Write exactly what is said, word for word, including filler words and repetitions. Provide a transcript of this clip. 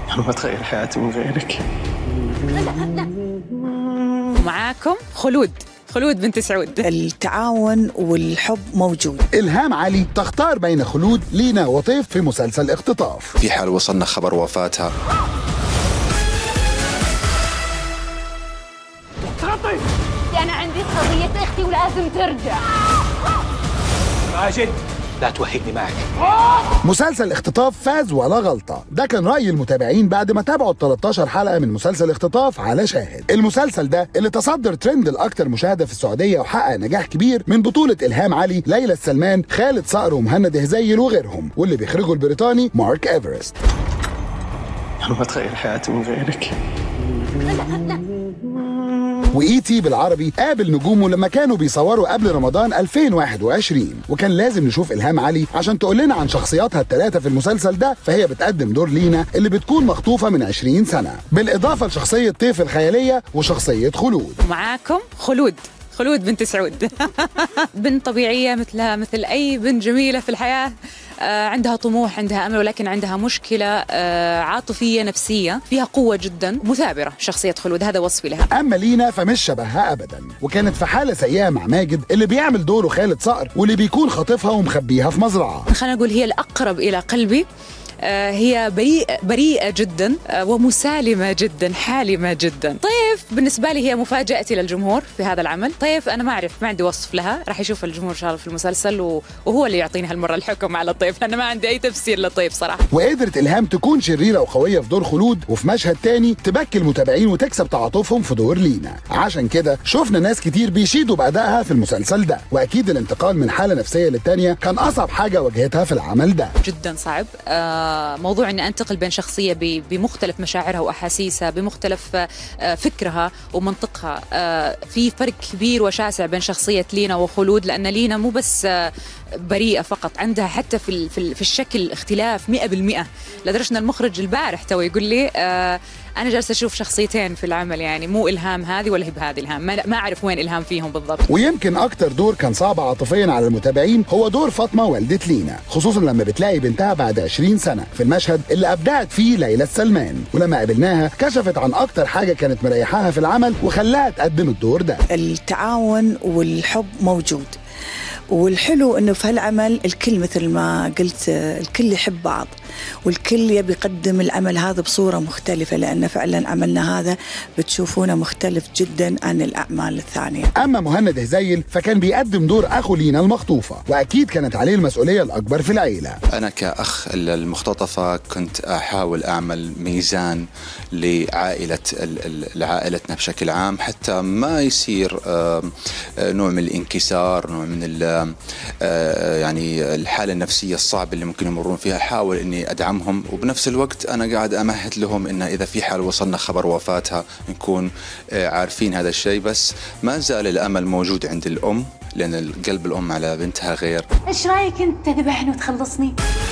أنا ما أتخيل حياتي من غيرك. معاكم خلود خلود بنت سعود. التعاون والحب موجود. إلهام علي تختار بين خلود، لينا وطيف في مسلسل اختطاف. في حال وصلنا خبر وفاتها. أنا عندي قضية أختي ولازم ترجع. ماجد لا توهقني معك. مسلسل اختطاف فاز ولا غلطة، ده كان رأي المتابعين بعد ما تابعوا ال ثلاث عشرة حلقة من مسلسل اختطاف على شاهد. المسلسل ده اللي تصدر ترند الأكثر مشاهدة في السعودية وحقق نجاح كبير، من بطولة إلهام علي، ليلى السلمان، خالد صقر ومهند هزيل وغيرهم، واللي بيخرجوا البريطاني مارك إيفرست. أنا ما أتخيل حياتي من غيرك. وإي تي بالعربي قابل نجومه لما كانوا بيصوروا قبل رمضان ألفين وواحد وعشرين، وكان لازم نشوف إلهام علي عشان تقول لنا عن شخصياتها الثلاثة في المسلسل ده. فهي بتقدم دور لينا اللي بتكون مخطوفة من عشرين سنة، بالإضافة لشخصية طيف الخيالية وشخصية خلود. معاكم خلود خلود بنت سعود. بنت طبيعية مثلها مثل أي بنت جميلة في الحياة. آه عندها طموح، عندها أمل، ولكن عندها مشكلة آه عاطفية نفسية. فيها قوة جدا، مثابرة شخصية خلود، هذا وصفي لها. أما لينا فمش شبهها أبدا، وكانت في حالة سيئة مع ماجد اللي بيعمل دوره خالد صقر، واللي بيكون خاطفها ومخبيها في مزرعة. خلينا نقول هي الأقرب إلى قلبي. هي بريئة بريئة جدا ومسالمة جدا، حالمة جدا. طيف بالنسبة لي هي مفاجأتي للجمهور في هذا العمل. طيف أنا ما أعرف، ما عندي وصف لها، راح يشوف الجمهور إن شاء الله في المسلسل وهو اللي يعطيني هالمرة الحكم على طيف، لأن ما عندي أي تفسير لطيف صراحة. وقدرت إلهام تكون شريرة وقوية في دور خلود، وفي مشهد تاني تبكي المتابعين وتكسب تعاطفهم في دور لينا. عشان كده شفنا ناس كتير بيشيدوا بأدائها في المسلسل ده، وأكيد الانتقال من حالة نفسية للتانية كان أصعب حاجة واجهتها في العمل ده. جدا صعب. آه موضوع أني أنتقل بين شخصية بمختلف مشاعرها وأحاسيسها، بمختلف فكرها ومنطقها. في فرق كبير وشاسع بين شخصية لينا وخلود، لأن لينا مو بس بريئة فقط، عندها حتى في في الشكل اختلاف مئة بالمئة، لدرجة أن المخرج البارح تو يقول لي أنا جالسة أشوف شخصيتين في العمل، يعني مو إلهام هذه ولا هي بهذه إلهام، ما أعرف وين إلهام فيهم بالضبط. ويمكن أكتر دور كان صعب عاطفيا على المتابعين هو دور فاطمة والدة لينا، خصوصا لما بتلاقي بنتها بعد عشرين سنة في المشهد اللي أبدعت فيه ليلى السلمان. ولما قابلناها كشفت عن أكتر حاجة كانت مريحاها في العمل وخلاها تقدم الدور ده. التعاون والحب موجود، والحلو انه في هالعمل الكل مثل ما قلت الكل يحب بعض، والكل يبي يقدم العمل هذا بصورة مختلفة، لأن فعلا عملنا هذا بتشوفونه مختلف جدا عن الأعمال الثانية. أما مهند هزيل فكان بيقدم دور أخو لينا المخطوفة، وأكيد كانت عليه المسؤولية الأكبر في العيلة. أنا كأخ المختطفة كنت أحاول أعمل ميزان لعائلة لعائلتنا بشكل عام، حتى ما يصير نوع من الانكسار، نوع من يعني الحالة النفسية الصعبة اللي ممكن يمرون فيها. أحاول إني أدعمهم، وبنفس الوقت أنا قاعد أمهد لهم إن إذا في حال وصلنا خبر وفاتها نكون عارفين هذا الشيء. بس ما زال الأمل موجود عند الأم، لأن قلب الأم على بنتها غير. إيش رأيك أنت تذبحني وتخلصني؟